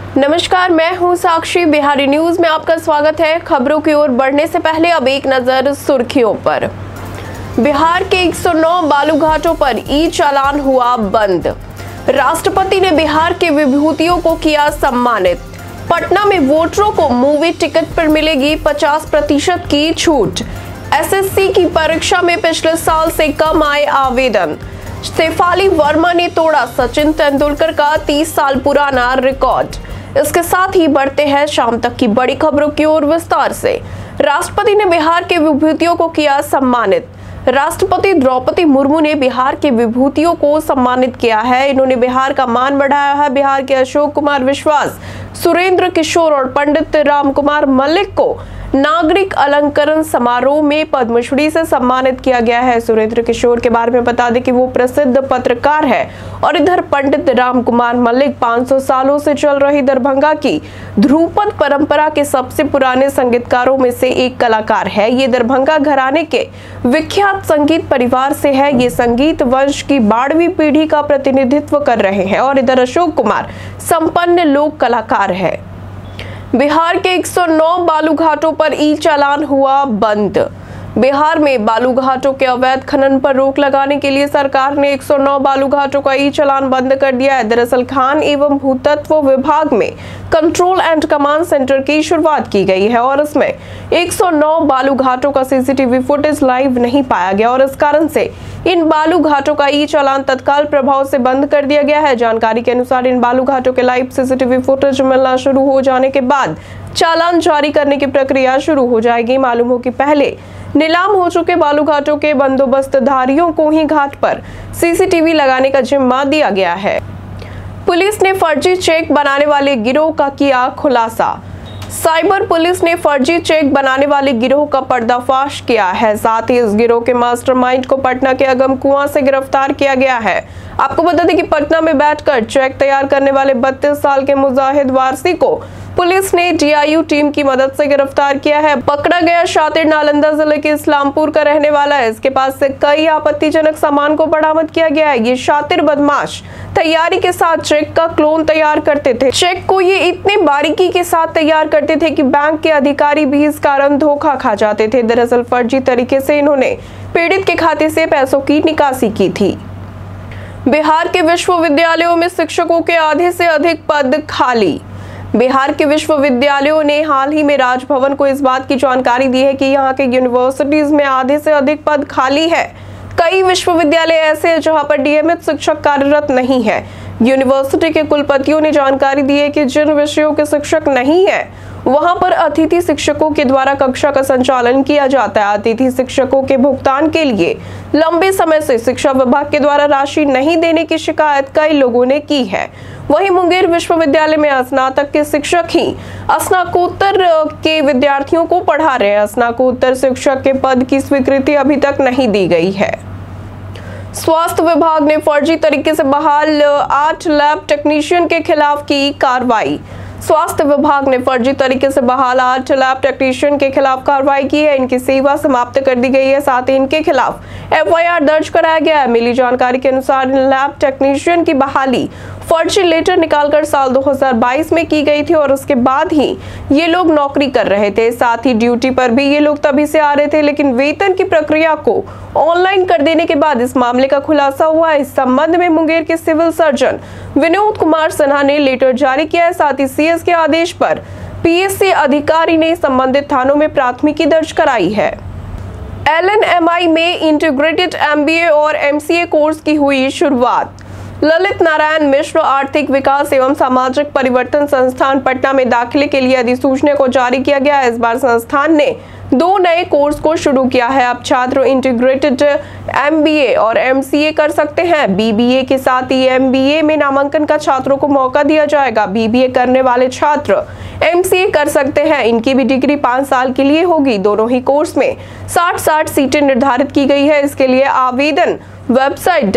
नमस्कार, मैं हूं साक्षी। बिहारी न्यूज में आपका स्वागत है। खबरों की ओर बढ़ने से पहले अब एक नजर सुर्खियों पर। बिहार के 109 बालू घाटों पर ई चालान हुआ बंद। राष्ट्रपति ने बिहार के विभूतियों को किया सम्मानित। पटना में वोटरों को मूवी टिकट पर मिलेगी 50% की छूट। एसएससी की परीक्षा में पिछले साल से कम आए आवेदन। शेफाली वर्मा ने तोड़ा सचिन तेंदुलकर का 30 साल पुराना रिकॉर्ड। इसके साथ ही बढ़ते हैं शाम तक की बड़ी खबरों की ओर विस्तार से। राष्ट्रपति ने बिहार के विभूतियों को किया सम्मानित। राष्ट्रपति द्रौपदी मुर्मू ने बिहार के विभूतियों को सम्मानित किया है। इन्होंने बिहार का मान बढ़ाया है। बिहार के अशोक कुमार विश्वास, सुरेंद्र किशोर और पंडित राम कुमार मल्लिक को नागरिक अलंकरण समारोह में पद्मश्री से सम्मानित किया गया है। सुरेंद्र किशोर के बारे में बता दें कि वो प्रसिद्ध पत्रकार है और इधर पंडित राम कुमार मल्लिक 500 सालों से चल रही दरभंगा की ध्रुपद परंपरा के सबसे पुराने संगीतकारों में से एक कलाकार है। ये दरभंगा घराने के विख्यात संगीत परिवार से है। ये संगीत वंश की 12वीं पीढ़ी का प्रतिनिधित्व कर रहे हैं और इधर अशोक कुमार संपन्न लोक कलाकार है। बिहार के 109 बालू घाटों पर ई चालान हुआ बंद। बिहार में बालू घाटों के अवैध खनन पर रोक लगाने के लिए सरकार ने 109 बालू घाटों का ई चालान बंद कर दिया है। दरअसल खान एवं भूतत्व विभाग में कंट्रोल एंड कमांड सेंटर की शुरुआत की गई है और इसमें 109 बालू घाटों का सीसीटीवी फुटेज लाइव नहीं पाया गया और इस कारण से इन बालू घाटों का ई चालान तत्काल प्रभाव से बंद कर दिया गया है। जानकारी के अनुसार इन बालू घाटों के लाइव सीसीटीवी फुटेज मिलना शुरू हो जाने के बाद चालान जारी करने की प्रक्रिया शुरू हो जाएगी। मालूम हो कि पहले नीलाम हो चुके बालू घाटों के बंदोबस्तधारियों को ही घाट पर सीसीटीवी लगाने का जिम्मा दिया गया है। पुलिस ने फर्जी चेक बनाने वाले गिरोह का किया खुलासा। साइबर पुलिस ने फर्जी चेक बनाने वाले गिरोह का पर्दाफाश किया है। साथ ही इस गिरोह के मास्टरमाइंड को पटना के अगमकुआं से गिरफ्तार किया गया है। आपको बता दें कि पटना में बैठकर चेक तैयार करने वाले 32 साल के मुजाहिद वारसी को पुलिस ने डीआईयू टीम की मदद से गिरफ्तार किया है। पकड़ा गया शातिर नालंदा जिले के इस्लामपुर का रहने वाला है। इसके पास से कई आपत्तिजनक सामान को बरामद किया गया है। ये शातिर बदमाश तैयारी के साथ चेक का क्लोन तैयार करते थे। चेक को ये इतने बारीकी के साथ तैयार करते थे कि बैंक के अधिकारी भी इस कारण धोखा खा जाते थे। दरअसल फर्जी तरीके से इन्होंने पीड़ित के खाते से पैसों की निकासी की थी। बिहार के विश्वविद्यालयों में शिक्षकों के आधे से अधिक पद खाली। बिहार के विश्वविद्यालयों ने हाल ही में राजभवन को इस बात की जानकारी दी है कि यहाँ के यूनिवर्सिटीज में आधे से अधिक पद खाली है। कई विश्वविद्यालय ऐसे हैं जहां पर नियमित शिक्षक कार्यरत नहीं है। यूनिवर्सिटी के कुलपतियों ने जानकारी दी है कि जिन विषयों के शिक्षक नहीं है वहां पर अतिथि शिक्षकों के द्वारा कक्षा का संचालन किया जाता है। अतिथि शिक्षकों के भुगतान के लिए लंबे समय से शिक्षा विभाग के द्वारा राशि नहीं देने की शिकायत कई लोगों ने की है। वहीं मुंगेर विश्वविद्यालय में स्नातक के शिक्षक ही स्नातकोत्तर के विद्यार्थियों को पढ़ा रहे हैं। स्नातकोत्तर शिक्षक के पद की स्वीकृति अभी तक नहीं दी गई है। स्वास्थ्य विभाग ने फर्जी तरीके से बहाल 8 लैब टेक्नीशियन के खिलाफ की कार्रवाई। स्वास्थ्य विभाग ने फर्जी तरीके से बहाल 8 लैब टेक्नीशियन के खिलाफ कार्रवाई की है। इनकी सेवा समाप्त कर दी गई है। साथ ही इनके खिलाफ एफआईआर दर्ज कराया गया है। मिली जानकारी के अनुसार लैब टेक्नीशियन की बहाली फर्जी लेटर निकालकर साल 2022 में की गई थी और उसके बाद ही ये लोग नौकरी कर रहे थे। साथ ही ड्यूटी पर भी ये लोग तभी से आ रहे थे, लेकिन वेतन की प्रक्रिया को ऑनलाइन कर देने के बाद इस मामले का खुलासा हुआ। इस संबंध में मुंगेर के सिविल सर्जन विनोद कुमार सिन्हा ने लेटर जारी किया है। साथ ही सीएस के आदेश पर पीएससी अधिकारी ने संबंधित थानों में प्राथमिकी दर्ज कराई है। एलएनएमआई में इंटीग्रेटेड एमबीए और एमसीए कोर्स की हुई शुरुआत। ललित नारायण मिश्र आर्थिक विकास एवं सामाजिक परिवर्तन संस्थान पटना में दाखिले के लिए अधिसूचना को जारी किया गया है। इस बार संस्थान ने 2 नए कोर्स को शुरू किया है। अब छात्र इंटीग्रेटेड एमबीए और एमसीए कर सकते हैं। बीबीए के साथ ही एमबीए में नामांकन का छात्रों को मौका दिया जाएगा। बीबीए करने वाले छात्र एमसीए कर सकते हैं। इनकी भी डिग्री 5 साल के लिए होगी। दोनों ही कोर्स में 60 सीटें निर्धारित की गई है। इसके लिए आवेदन वेबसाइट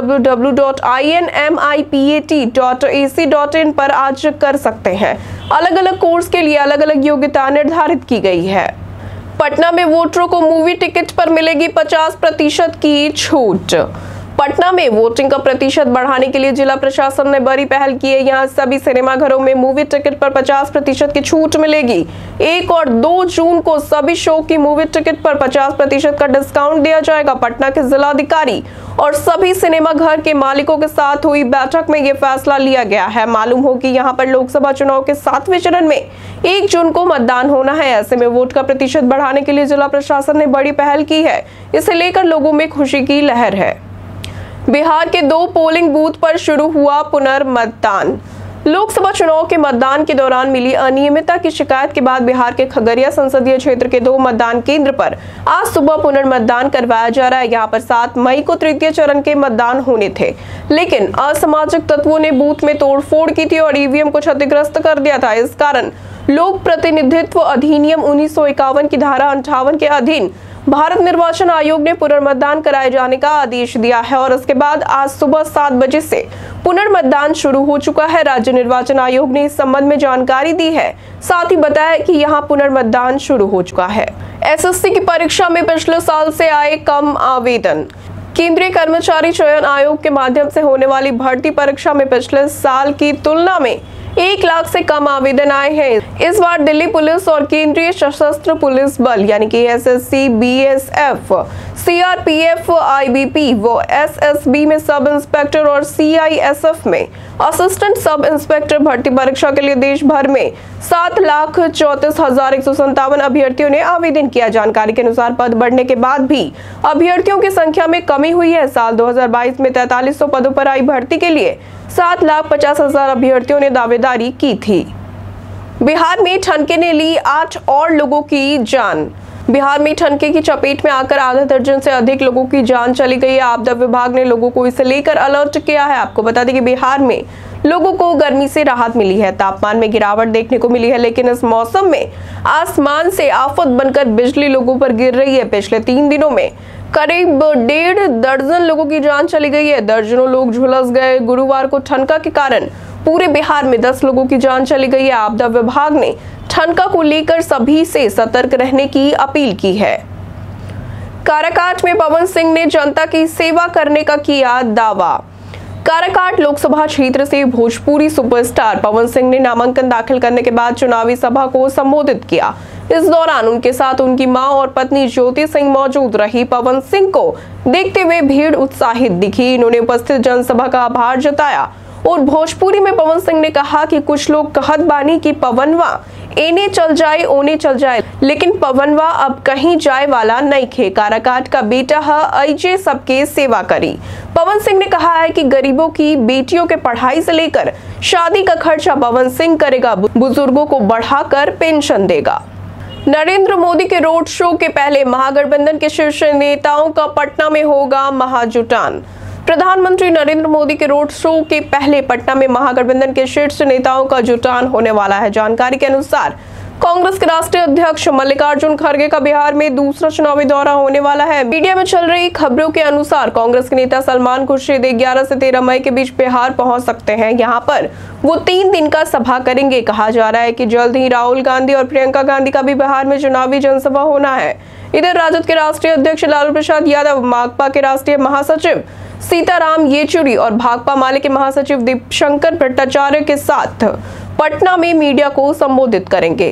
www.inmipat.ac.in पर आज कर सकते हैं। अलग अलग कोर्स के लिए अलग अलग योग्यता निर्धारित की गई है। पटना में वोटरों को मूवी टिकट पर मिलेगी 50% की छूट। पटना में वोटिंग का प्रतिशत बढ़ाने के लिए जिला प्रशासन ने बड़ी पहल की है। यहाँ सभी सिनेमाघरों में मूवी टिकट पर 50% की छूट मिलेगी। 1 और 2 जून को सभी शो की मूवी टिकट पर 50% का डिस्काउंट दिया जाएगा। पटना के जिलाधिकारी और सभी सिनेमाघर के मालिकों के साथ हुई बैठक में यह फैसला लिया गया है। मालूम हो कि यहाँ पर लोकसभा चुनाव के 7वें चरण में 1 जून को मतदान होना है। ऐसे में वोट का प्रतिशत बढ़ाने के लिए जिला प्रशासन ने बड़ी पहल की है। इसे लेकर लोगों में खुशी की लहर है। बिहार के 2 पोलिंग बूथ पर शुरू हुआ पुनर्मतदान। लोकसभा चुनाव के मतदान के दौरान मिली अनियमितता की शिकायत के बाद बिहार के खगड़िया संसदीय क्षेत्र के 2 मतदान केंद्र पर आज सुबह पुनर्मतदान करवाया जा रहा है। यहाँ पर 7 मई को तृतीय चरण के मतदान होने थे, लेकिन असामाजिक तत्वों ने बूथ में तोड़फोड़ की थी और ईवीएम को क्षतिग्रस्त कर दिया था। इस कारण लोक प्रतिनिधित्व अधिनियम 1951 की धारा 58 के अधीन भारत निर्वाचन आयोग ने पुनर्मतदान कराए जाने का आदेश दिया है और उसके बाद आज सुबह 7 बजे से पुनर्मतदान शुरू हो चुका है। राज्य निर्वाचन आयोग ने इस संबंध में जानकारी दी है। साथ ही बताया कि यहां पुनर्मतदान शुरू हो चुका है। एसएससी की परीक्षा में पिछले साल से आए कम आवेदन। केंद्रीय कर्मचारी चयन आयोग के माध्यम से होने वाली भर्ती परीक्षा में पिछले साल की तुलना में 1 लाख से कम आवेदन आए हैं। इस बार दिल्ली पुलिस और केंद्रीय सशस्त्र पुलिस बल यानी कि एसएससी, बीएसएफ, सीआरपीएफ, आईबीपी व एसएसबी में सब इंस्पेक्टर और सीआईएसएफ में असिस्टेंट सब इंस्पेक्टर भर्ती परीक्षा के लिए देश भर में 7,34,157 अभ्यर्थियों ने आवेदन किया। जानकारी के अनुसार पद बढ़ने के बाद भी अभ्यर्थियों की संख्या में कमी हुई है। साल 2022 में 4300 पदों पर आई भर्ती के लिए 7,50,000 अभ्यर्थियों ने दावेदारी की थी। बिहार में ठनके ने ली 8 और लोगों की जान। बिहार में ठनके की चपेट में आकर आधा दर्जन से अधिक लोगों की जान चली गई है। आपदा विभाग ने लोगों को इसे लेकर अलर्ट किया है। आपको बता दें कि बिहार में लोगों को गर्मी से राहत मिली है, तापमान में गिरावट देखने को मिली है, लेकिन इस मौसम में आसमान से आफत बनकर बिजली लोगों पर गिर रही है। पिछले 3 दिनों में करीब 1.5 दर्जन लोगों की जान चली गई है। दर्जनों लोग झुलस गए। गुरुवार को ठनका के कारण पूरे बिहार में 10 लोगों की जान चली गई है। आपदा विभाग ने ठनका को लेकर सभी से सतर्क रहने की अपील की है। काराकाट में पवन सिंह ने जनता की सेवा करने का किया दावा। काराकाट लोकसभा क्षेत्र से भोजपुरी सुपरस्टार पवन सिंह ने नामांकन दाखिल करने के बाद चुनावी सभा को संबोधित किया। इस दौरान उनके साथ उनकी मां और पत्नी ज्योति सिंह मौजूद रही। पवन सिंह को देखते हुए भीड़ उत्साहित दिखी। इन्होंने उपस्थित जनसभा का आभार जताया और भोजपुरी में पवन सिंह ने कहा कि कुछ लोग कहत बानी कि पवनवा एने चल जाए ओने चल जाए, लेकिन पवनवा अब कहीं जाए वाला नहीं खे। काराकाट का बेटा है, अइजे सबके सेवा करी। पवन सिंह ने कहा है कि गरीबों की बेटियों के पढ़ाई से लेकर शादी का खर्चा पवन सिंह करेगा। बुजुर्गों को बढ़ाकर पेंशन देगा। नरेंद्र मोदी के रोड शो के पहले महागठबंधन के शीर्ष नेताओं का पटना में होगा महाजुटान। प्रधानमंत्री नरेंद्र मोदी के रोड शो के पहले पटना में महागठबंधन के शीर्ष नेताओं का जुटान होने वाला है। जानकारी के अनुसार कांग्रेस के राष्ट्रीय अध्यक्ष मल्लिकार्जुन खड़गे का बिहार में दूसरा चुनावी दौरा होने वाला है। मीडिया में चल रही खबरों के अनुसार कांग्रेस के नेता सलमान खुर्शीद 11 से 13 मई के बीच बिहार पहुंच सकते हैं। यहां पर वो 3 दिन का सभा करेंगे। कहा जा रहा है कि जल्द ही राहुल गांधी और प्रियंका गांधी का भी बिहार में चुनावी जनसभा होना है। इधर राजद के राष्ट्रीय अध्यक्ष लालू प्रसाद यादव, माकपा के राष्ट्रीय महासचिव सीताराम येचुरी और भाकपा माले के महासचिव दीपशंकर भट्टाचार्य के साथ पटना में मीडिया को संबोधित करेंगे।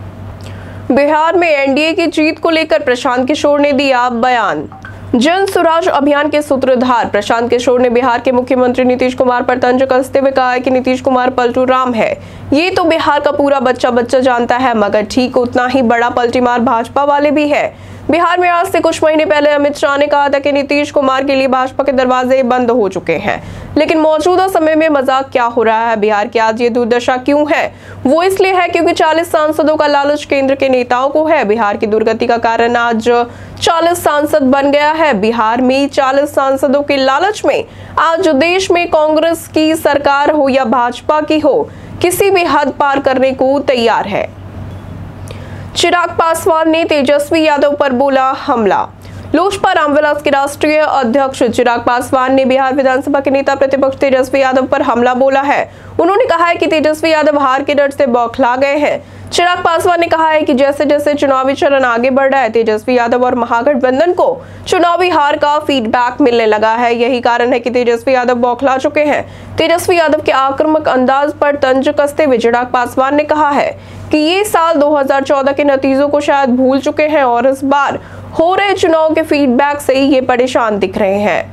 बिहार में एनडीए की जीत को लेकर प्रशांत किशोर ने दिया बयान। जन स्वराज अभियान के सूत्रधार प्रशांत किशोर ने बिहार के मुख्यमंत्री नीतीश कुमार पर तंज कसते हुए कहा है कि नीतीश कुमार पलटू राम है। ये तो बिहार का पूरा बच्चा जानता है, मगर ठीक उतना ही बड़ा पलटीमार भाजपा वाले भी है। बिहार में आज से कुछ महीने पहले अमित शाह ने कहा था कि नीतीश कुमार के लिए भाजपा के दरवाजे बंद हो चुके हैं, लेकिन मौजूदा समय में मजाक क्या हो रहा है। बिहार की आज ये दुर्दशा क्यों है? वो इसलिए है क्योंकि 40 सांसदों का लालच केंद्र के नेताओं को है। बिहार की दुर्गति का कारण आज 40 सांसद बन गया है। बिहार में 40 सांसदों के लालच में आज देश में कांग्रेस की सरकार हो या भाजपा की हो, किसी भी हद पार करने को तैयार है। चिराग पासवान ने तेजस्वी यादव पर बोला हमला। लोजपा रामविलास के राष्ट्रीय अध्यक्ष चिराग पासवान ने बिहार विधानसभा के नेता प्रतिपक्ष तेजस्वी यादव पर हमला बोला है। उन्होंने कहा है कि तेजस्वी यादव हार के डर से बौखला गए हैं। चिराग पासवान ने कहा है कि जैसे जैसे चुनावी चरण आगे बढ़ रहा है, तेजस्वी यादव और महागठबंधन को चुनावी हार का फीडबैक मिलने लगा है। यही कारण है कि तेजस्वी यादव बौखला चुके हैं। तेजस्वी यादव के आक्रामक अंदाज पर तंज कसते हुए चिराग पासवान ने कहा है कि ये साल 2014 के नतीजों को शायद भूल चुके हैं और इस बार हो रहे चुनाव के फीडबैक से ये परेशान दिख रहे हैं।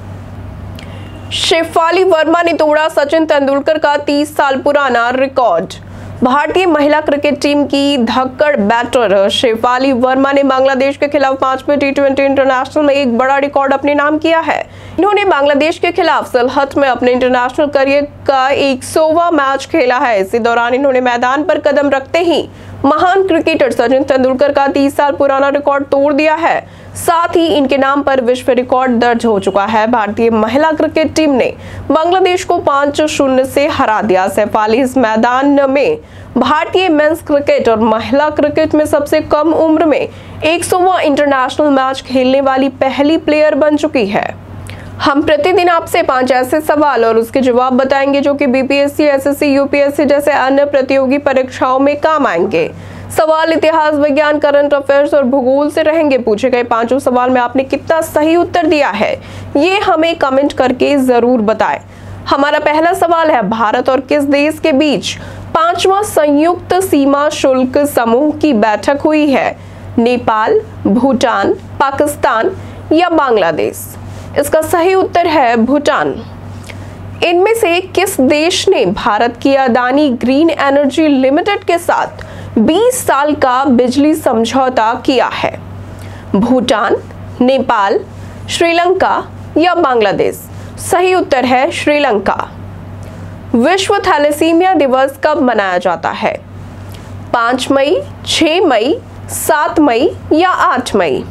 शेफाली वर्मा ने तोड़ा सचिन तेंदुलकर का 30 साल पुराना रिकॉर्ड। भारतीय महिला क्रिकेट टीम की धक्कड़ बैटर शेफाली वर्मा ने बांग्लादेश के खिलाफ 5वें टी20 इंटरनेशनल में एक बड़ा रिकॉर्ड अपने नाम किया है। इन्होंने बांग्लादेश के खिलाफ सलहट में अपने इंटरनेशनल करियर का 100वां मैच खेला है। इसी दौरान इन्होंने मैदान पर कदम रखते ही महान क्रिकेटर सचिन तेंदुलकर का 30 साल पुराना रिकॉर्ड तोड़ दिया है। साथ ही इनके नाम पर विश्व रिकॉर्ड दर्ज हो चुका है। भारतीय महिला क्रिकेट टीम ने बांग्लादेश को 5-0 से हरा दिया। शेफाली इस मैदान में भारतीय मेंस क्रिकेट और महिला क्रिकेट में सबसे कम उम्र में 100वां इंटरनेशनल मैच खेलने वाली पहली प्लेयर बन चुकी है। हम प्रतिदिन आपसे 5 ऐसे सवाल और उसके जवाब बताएंगे जो कि बीपीएससी, एसएससी, यूपीएससी जैसे अन्य प्रतियोगी परीक्षाओं में काम आएंगे। सवाल इतिहास, विज्ञान, करंट अफेयर्स और भूगोल से रहेंगे। पूछे गए 5 सवाल में आपने कितना सही उत्तर दिया है, ये हमें कमेंट करके जरूर बताएं। हमारा पहला सवाल है, भारत और किस देश के बीच 5वां संयुक्त सीमा शुल्क समूह की बैठक हुई है? नेपाल, भूटान, पाकिस्तान या बांग्लादेश? इसका सही उत्तर है भूटान। इनमें से किस देश ने भारत की अदानी ग्रीन एनर्जी लिमिटेड के साथ 20 साल का बिजली समझौता किया है? भूटान, नेपाल, श्रीलंका या बांग्लादेश? सही उत्तर है श्रीलंका। विश्व थैलेसीमिया दिवस कब मनाया जाता है? 5 मई, 6 मई, 7 मई या 8 मई?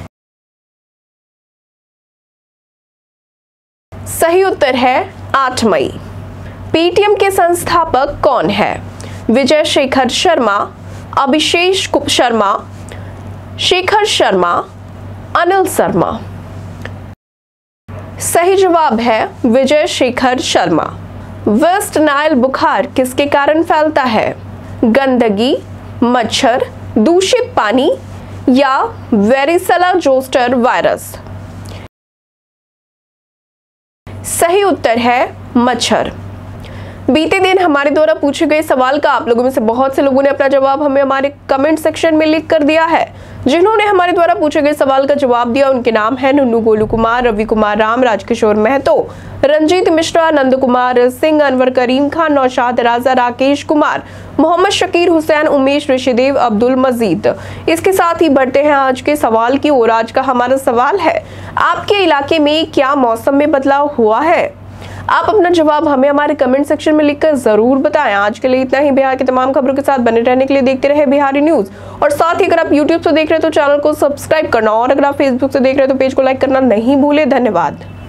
सही उत्तर है 8 मई। पेटीएम के संस्थापक कौन है? विजय शेखर शर्मा, अभिषेक शर्मा, शेखर शर्मा, अनिल शर्मा? सही जवाब है विजय शेखर शर्मा। वेस्ट नाइल बुखार किसके कारण फैलता है? गंदगी, मच्छर, दूषित पानी या वेरिसेला जोस्टर वायरस? सही उत्तर है मच्छर। बीते दिन हमारे द्वारा पूछे गए सवाल का आप लोगों में से बहुत से लोगों ने अपना जवाब हमें हमारे कमेंट सेक्शन में लिख कर दिया है। जिन्होंने हमारे द्वारा पूछे गए सवाल का जवाब दिया उनके नाम है नुन्नू गोलू कुमार, रवि कुमार राम, राजकिशोर महतो, रंजीत मिश्रा, नंद कुमार सिंह, अनवर करीम खान, नौशाद राजा, राकेश कुमार, मोहम्मद शकीर हुसैन, उमेश ऋषिदेव, अब्दुल मजीद। इसके साथ ही बढ़ते हैं आज के सवाल की ओर। आज का हमारा सवाल है, आपके इलाके में क्या मौसम में बदलाव हुआ है? आप अपना जवाब हमें हमारे कमेंट सेक्शन में लिखकर जरूर बताएं। आज के लिए इतना ही। बिहार की तमाम खबरों के साथ बने रहने के लिए देखते रहे बिहारी न्यूज। और साथ ही अगर आप यूट्यूब से देख रहे हैं तो चैनल को सब्सक्राइब करना, और अगर आप फेसबुक से देख रहे हैं तो पेज को लाइक करना नहीं भूले। धन्यवाद।